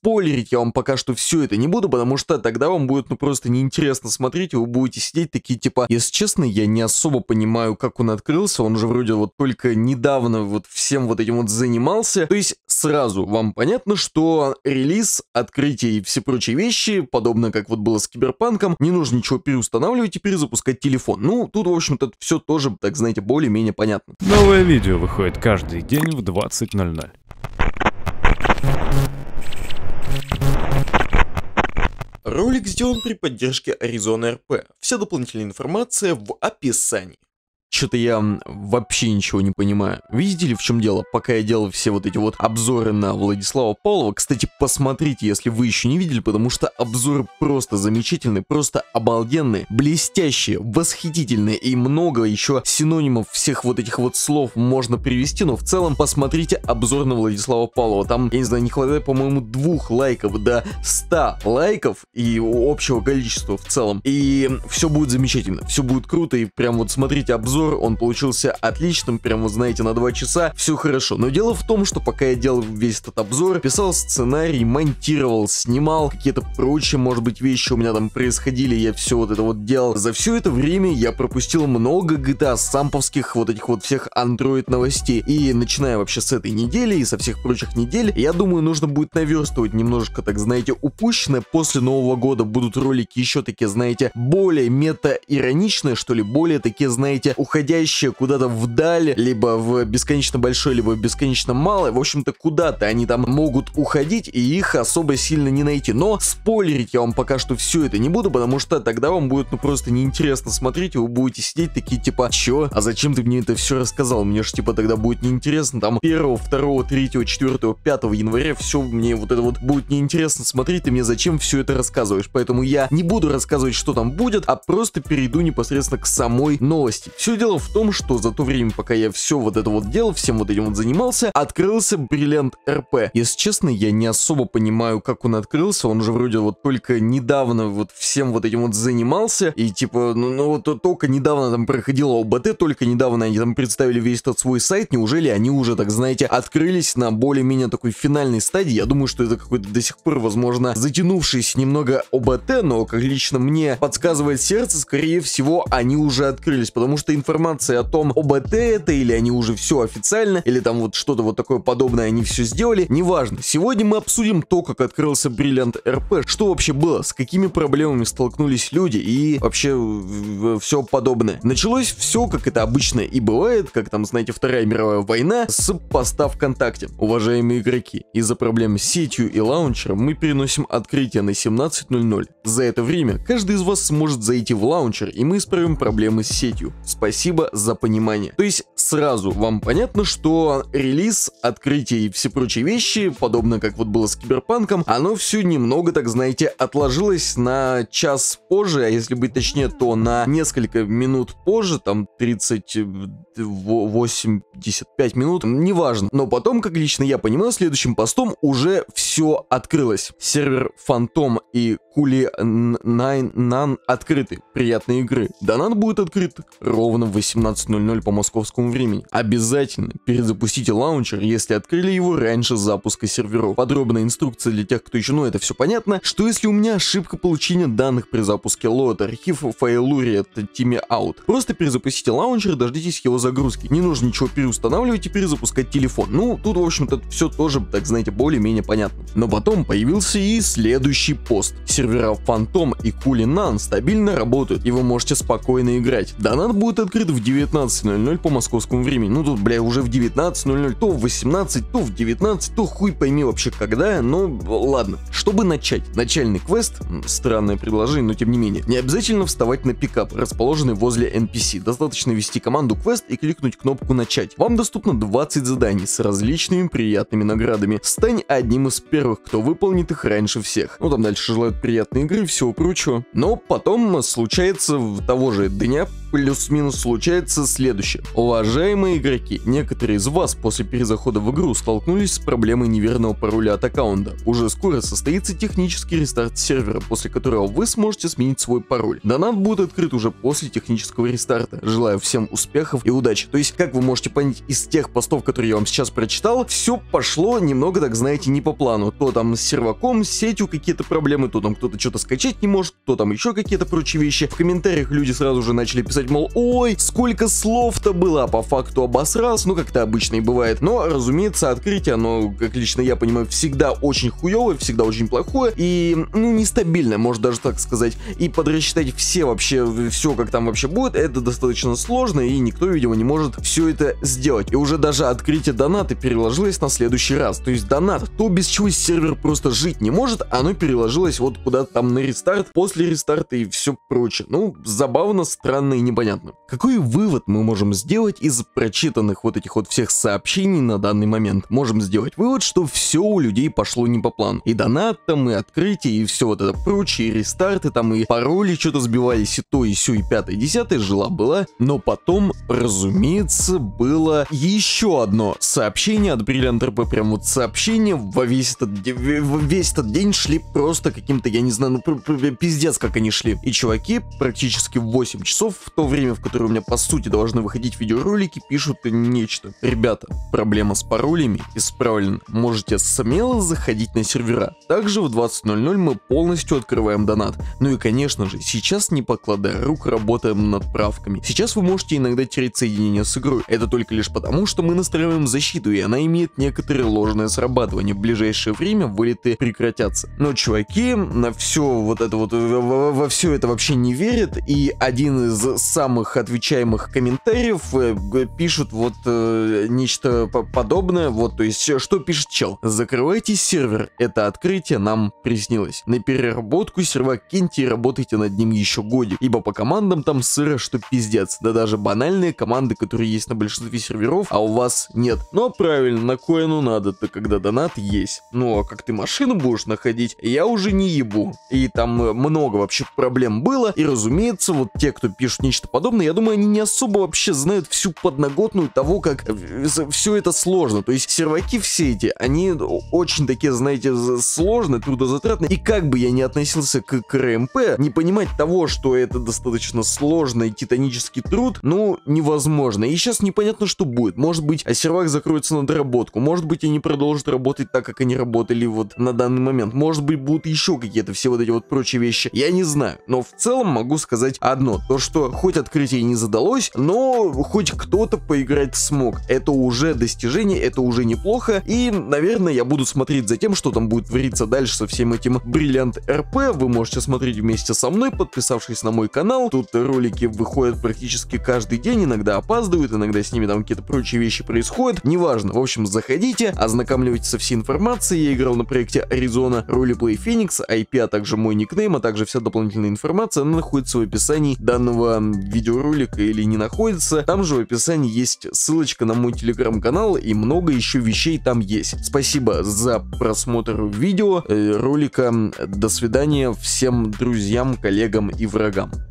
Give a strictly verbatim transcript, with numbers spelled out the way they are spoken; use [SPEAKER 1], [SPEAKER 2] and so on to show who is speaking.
[SPEAKER 1] спойлерить я вам пока что все это не буду, потому что тогда вам будет ну просто неинтересно смотреть, и вы будете сидеть такие типа, если честно, я не особо понимаю, как он открылся, он же вроде вот только недавно вот всем вот этим вот занимался. То есть сразу вам понятно, что релиз, открытие и все прочие вещи, подобно как вот было с Киберпанком, не нужно ничего переустанавливать и перезапускать телефон. Ну, тут, в общем-то, все тоже, так знаете, более-менее понятно.
[SPEAKER 2] Новое видео выходит каждый день в двадцать ноль ноль.
[SPEAKER 1] Ролик сделан при поддержке Arizona эр пи. Вся дополнительная информация в описании. Что-то я вообще ничего не понимаю. Видите ли, в чем дело? Пока я делал все вот эти вот обзоры на Владислава Павлова, кстати, посмотрите, если вы еще не видели, потому что обзоры просто замечательные, просто обалденные, блестящие, восхитительные, и много еще синонимов всех вот этих вот слов можно привести, но в целом посмотрите обзор на Владислава Павлова. Там, я не знаю, не хватает, по-моему, двух лайков до ста лайков и общего количества в целом. И все будет замечательно, все будет круто, и прям вот смотрите обзор, он получился отличным, прям, вы знаете, на два часа, все хорошо. Но дело в том, что пока я делал весь этот обзор, писал сценарий, монтировал, снимал, какие-то прочие, может быть, вещи у меня там происходили, я все вот это вот делал. За все это время я пропустил много джи ти эй самповских вот этих вот всех Android новостей. И начиная вообще с этой недели и со всех прочих недель, я думаю, нужно будет наверстывать немножко, так знаете, упущенное. После Нового года будут ролики еще такие, знаете, более мета-ироничные, что ли, более такие, знаете, уходящие куда-то вдаль, либо в бесконечно большой, либо в бесконечно малое. В общем-то, куда-то они там могут уходить, и их особо сильно не найти. Но спойлерить я вам пока что все это не буду, потому что тогда вам будет ну просто неинтересно смотреть, и вы будете сидеть такие типа, чё? А зачем ты мне это все рассказал? Мне ж типа тогда будет неинтересно. Там первого, второго, третьего, четвёртого, пятого января все мне вот это вот будет неинтересно смотреть, ты мне зачем все это рассказываешь? Поэтому я не буду рассказывать, что там будет, а просто перейду непосредственно к самой новости. Все дело в том, что за то время, пока я все вот это вот делал, всем вот этим вот занимался, открылся Brilliant эр пи. Если честно, я не особо понимаю, как он открылся, он же вроде вот только недавно вот всем вот этим вот занимался, и типа, ну, ну вот только недавно там проходила о бэ тэ, только недавно они там представили весь этот свой сайт, неужели они уже, так знаете, открылись на более-менее такой финальной стадии? Я думаю, что это какой-то до сих пор, возможно, затянувшийся немного о бэ тэ, но, как лично мне подсказывает сердце, скорее всего, они уже открылись, потому что информация о том, о бэ тэ это, или они уже все официально, или там вот что-то вот такое подобное они все сделали, неважно. Сегодня мы обсудим то, как открылся Brilliant эр пи, что вообще было, с какими проблемами столкнулись люди и вообще все подобное. Началось все, как это обычно и бывает, как там, знаете, Вторая мировая война, с поста ВКонтакте. Уважаемые игроки, из-за проблем с сетью и лаунчером мы переносим открытие на семнадцать ноль ноль. За это время каждый из вас сможет зайти в лаунчер, и мы исправим проблемы с сетью. Спасибо за понимание. То есть сразу вам понятно, что релиз, открытие и все прочие вещи, подобно как вот было с Киберпанком, оно все немного, так знаете, отложилось на час позже, а если быть точнее, то на несколько минут позже, там тридцать восемьдесят пять минут, неважно. Но потом, как лично я понимаю, следующим постом уже все открылось. Сервер Phantom и Кули Найн открыты. Приятной игры. Донат будет открыт ровно в восемнадцать ноль ноль по московскому времени. Обязательно перезапустите лаунчер, если открыли его раньше запуска серверов. Подробная инструкция для тех, кто еще, ну это все понятно, что если у меня ошибка получения данных при запуске лоад, архив файлури это timeout. Просто перезапустите лаунчер и дождитесь его загрузки. Не нужно ничего переустанавливать и перезапускать телефон. Ну, тут, в общем-то, все тоже, так знаете, более-менее понятно. Но потом появился и следующий пост. Сервера Phantom и Кулинан стабильно работают, и вы можете спокойно играть. Донат будет открыт в девятнадцать ноль ноль по московскому времени. Ну тут, бля, уже в девятнадцать ноль ноль, то в восемнадцать, то в девятнадцать, то хуй пойми вообще когда, но ладно. Чтобы начать начальный квест, странное предложение, но тем не менее, не обязательно вставать на пикап, расположенный возле эн пи си. Достаточно ввести команду квест и кликнуть кнопку начать. Вам доступно двадцать заданий с различными приятными наградами. Стань одним из первых, кто выполнит их раньше всех. Ну там дальше желают приятной игры и всего прочего. Но потом случается в того же дня, плюс-минус случается следующее. Уважаемые игроки, некоторые из вас после перезахода в игру столкнулись с проблемой неверного пароля от аккаунта. Уже скоро состоится технический рестарт сервера, после которого вы сможете сменить свой пароль. Донат будет открыт уже после технического рестарта. Желаю всем успехов и удачи. То есть, как вы можете понять из тех постов, которые я вам сейчас прочитал, все пошло немного, так знаете, не по плану. То там с серваком, с сетью какие-то проблемы, то там кто-то что-то скачать не может, то там еще какие-то прочие вещи. В комментариях люди сразу же начали писать, мол, ой, сколько слов-то было, а по факту обосрался, ну как-то обычно и бывает. Но, разумеется, открытие, оно, как лично я понимаю, всегда очень хуевое, всегда очень плохое и, ну, нестабильное, можно даже так сказать. И подрасчитать все вообще, все как там вообще будет, это достаточно сложно, и никто, видимо, не может все это сделать. И уже даже открытие доната переложилось на следующий раз. То есть донат, то без чего сервер просто жить не может, оно переложилось вот куда-то там на рестарт, после рестарта и все прочее. Ну, забавно, странно и непонятно. Какой вывод мы можем сделать из прочитанных вот этих вот всех сообщений на данный момент? Можем сделать вывод, что все у людей пошло не по плану. И донат там, и открытие, и все вот это прочее, и рестарты там, и пароли что-то сбивались, и то, и все, и пятое, и десятое, жила-была. Но потом, разумеется, было еще одно сообщение от Brilliant эр пи. Прям вот сообщение во весь этот, весь этот день шли просто каким-то, я не знаю, ну пиздец, как они шли. И чуваки практически в восемь часов, в то время, в которое у меня по сути должны выходить видеоролики, пишут нечто. Ребята, проблема с паролями исправлена. Можете смело заходить на сервера. Также в двадцать ноль ноль мы полностью открываем донат. Ну и конечно же, сейчас не покладая рук, работаем над правками. Сейчас вы можете иногда терять соединение с игрой. Это только лишь потому, что мы настраиваем защиту, и она имеет некоторое ложное срабатывание. В ближайшее время вылеты прекратятся. Но чуваки на все вот это вот, во, во все это вообще не верят, и один из самых отвечаемых комментариев э, пишут вот э, нечто подобное, вот, то есть, что пишет чел? Закрывайте сервер, это открытие нам приснилось. На переработку сервак киньте и работайте над ним еще годик, ибо по командам там сыро, что пиздец, да даже банальные команды, которые есть на большинстве серверов, а у вас нет. Ну, правильно, на кое оно надо-то, когда донат есть. Ну, а как ты машину будешь находить, я уже не ебу. И там много вообще проблем было, и разумеется, вот те, кто пишут нечто подобное, я думаю, они не особо вообще знают всю подноготную того, как все это сложно. То есть серваки все эти, они очень такие, знаете, сложные, трудозатратные, и как бы я ни относился к КРМП, не понимать того, что это достаточно сложный титанический труд, ну, невозможно. И сейчас непонятно, что будет. Может быть, а сервак закроется на доработку, может быть, они продолжат работать так, как они работали вот на данный момент, может быть, будут еще какие-то все вот эти вот прочие вещи, я не знаю. Но в целом могу сказать одно, то что хоть открытие не задалось, но хоть кто-то поиграть смог. Это уже достижение, это уже неплохо, и, наверное, я буду смотреть за тем, что там будет твориться дальше со всем этим Brilliant эр пи. Вы можете смотреть вместе со мной, подписавшись на мой канал. Тут ролики выходят практически каждый день, иногда опаздывают, иногда с ними там какие-то прочие вещи происходят, неважно. В общем, заходите, ознакомливайтесь со всей информацией. Я играл на проекте Arizona Roleplay Phoenix, ай пи, а также мой никнейм, а также вся дополнительная информация, она находится в описании данного видеоролика или не находится. Там же в описании есть ссылочка на мой телеграм-канал, и много еще вещей там есть. Спасибо за просмотр видео, э, ролика. До свидания всем друзьям, коллегам и врагам.